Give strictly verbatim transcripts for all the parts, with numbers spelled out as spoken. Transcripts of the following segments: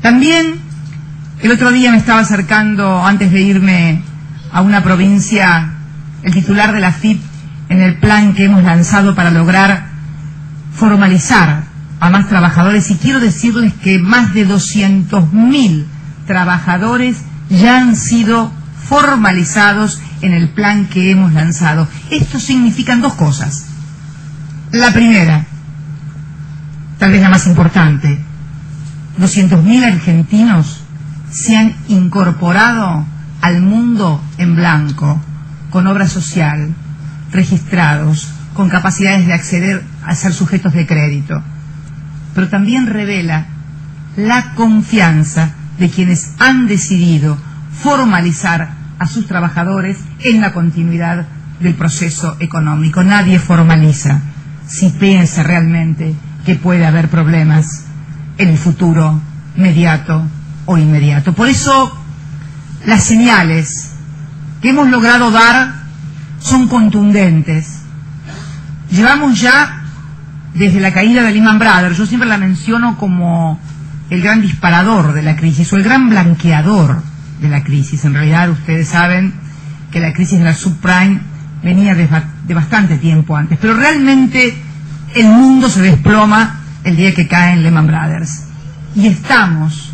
También el otro día me estaba acercando, antes de irme a una provincia, el titular de la F I P en el plan que hemos lanzado para lograr formalizar a más trabajadores, y quiero decirles que más de doscientos mil trabajadores ya han sido formalizados en el plan que hemos lanzado. Esto significan dos cosas. La primera, tal vez la más importante, doscientos mil argentinos se han incorporado al mundo en blanco, con obra social, registrados, con capacidades de acceder a ser sujetos de crédito. Pero también revela la confianza de quienes han decidido formalizar a sus trabajadores en la continuidad del proceso económico. Nadie formaliza si piensa realmente que puede haber problemas en el futuro mediato o inmediato. Por eso las señales que hemos logrado dar son contundentes. Llevamos ya desde la caída de Lehman Brothers, yo siempre la menciono como el gran disparador de la crisis o el gran blanqueador de la crisis. En realidad ustedes saben que la crisis de la subprime venía de, de bastante tiempo antes, pero realmente el mundo se desploma el día que cae en Lehman Brothers. Y estamos,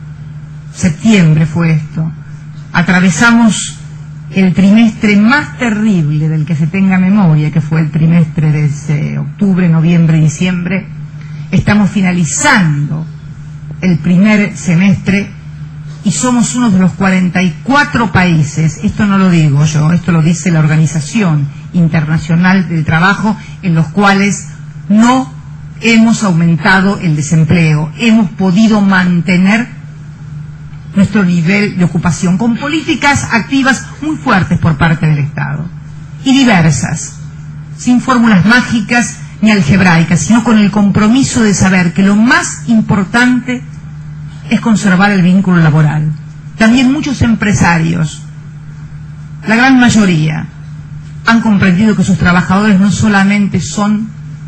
septiembre fue esto, atravesamos el trimestre más terrible del que se tenga memoria, que fue el trimestre de octubre, noviembre y diciembre. Estamos finalizando el primer semestre y somos uno de los cuarenta y cuatro países, esto no lo digo yo, esto lo dice la Organización Internacional del Trabajo, en los cuales no hemos aumentado el desempleo, hemos podido mantener nuestro nivel de ocupación, con políticas activas muy fuertes por parte del Estado, y diversas, sin fórmulas mágicas ni algebraicas, sino con el compromiso de saber que lo más importante es conservar el vínculo laboral. También muchos empresarios, la gran mayoría, han comprendido que sus trabajadores no solamente son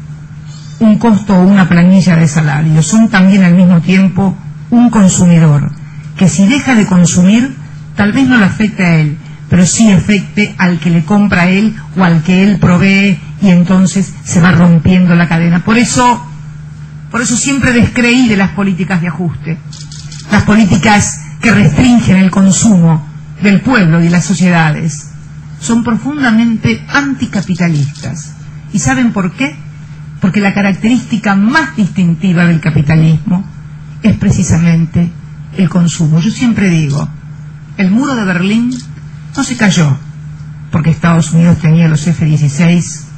un costo o una planilla de salario, son también al mismo tiempo un consumidor, que si deja de consumir, tal vez no le afecte a él, pero sí afecte al que le compra a él o al que él provee, y entonces se va rompiendo la cadena. Por eso, por eso siempre descreí de las políticas de ajuste, las políticas que restringen el consumo del pueblo y de las sociedades. Son profundamente anticapitalistas. ¿Y saben por qué? Porque la característica más distintiva del capitalismo es precisamente el consumo. Yo siempre digo, el muro de Berlín no se cayó porque Estados Unidos tenía los F dieciséis,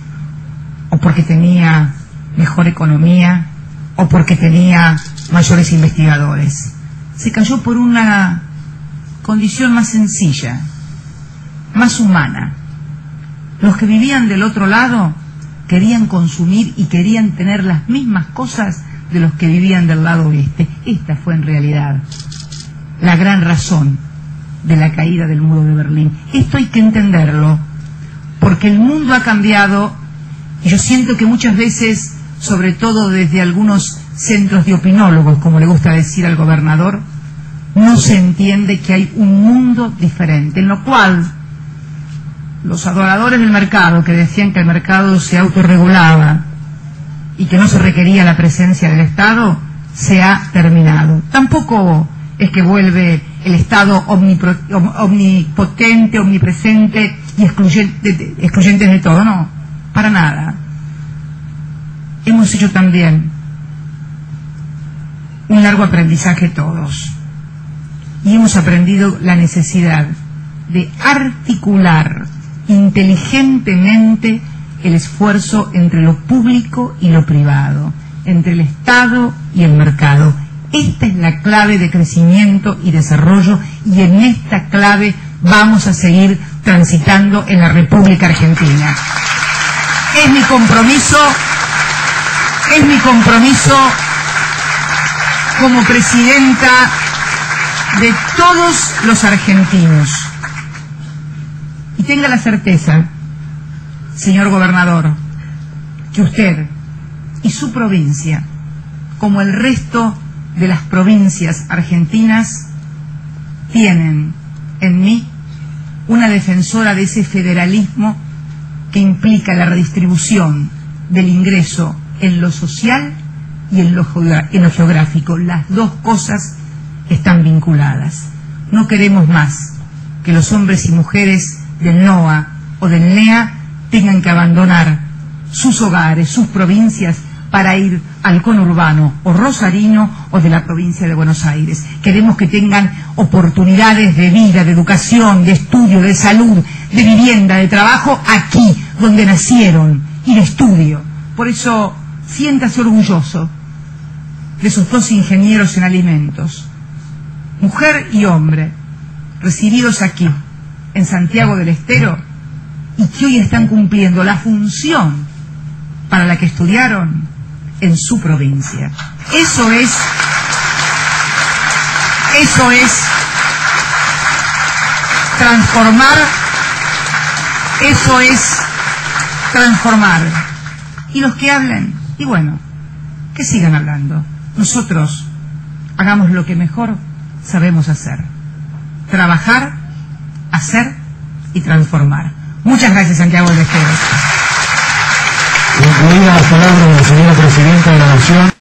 o porque tenía mejor economía, o porque tenía mayores investigadores. Se cayó por una condición más sencilla, más humana. Los que vivían del otro lado querían consumir y querían tener las mismas cosas de los que vivían del lado oeste. Esta fue en realidad la gran razón de la caída del muro de Berlín. Esto hay que entenderlo, porque el mundo ha cambiado, y yo siento que muchas veces, sobre todo desde algunos centros de opinólogos, como le gusta decir al gobernador, no se entiende que hay un mundo diferente, en lo cual los adoradores del mercado, que decían que el mercado se autorregulaba y que no se requería la presencia del Estado, se ha terminado. Tampoco es que vuelve el Estado omnipotente, omnipresente y excluyente, excluyente de todo, no, para nada. Hemos hecho también un largo aprendizaje todos, y hemos aprendido la necesidad de articular inteligentemente el esfuerzo entre lo público y lo privado, entre el Estado y el mercado. Esta es la clave de crecimiento y desarrollo, y en esta clave vamos a seguir transitando en la República Argentina. Es mi compromiso, es mi compromiso como presidenta de todos los argentinos. Y tenga la certeza, señor gobernador, que usted y su provincia, como el resto de las provincias argentinas tienen en mí una defensora de ese federalismo que implica la redistribución del ingreso en lo social y en lo, en lo geográfico. Las dos cosas están vinculadas. No queremos más que los hombres y mujeres del NOA o del NEA tengan que abandonar sus hogares, sus provincias, para ir al conurbano o rosarino o de la provincia de Buenos Aires. Queremos que tengan oportunidades de vida, de educación, de estudio, de salud, de vivienda, de trabajo aquí, donde nacieron, y de estudio. Por eso, siéntase orgulloso de esos dos ingenieros en alimentos, mujer y hombre, recibidos aquí, en Santiago del Estero, y que hoy están cumpliendo la función para la que estudiaron en su provincia. Eso es, eso es transformar, eso es transformar. Y los que hablen, y bueno, que sigan hablando. Nosotros hagamos lo que mejor sabemos hacer: trabajar, hacer y transformar. Muchas gracias, Santiago del Estero. Concluidas las palabras de la señora Presidenta de la Nación.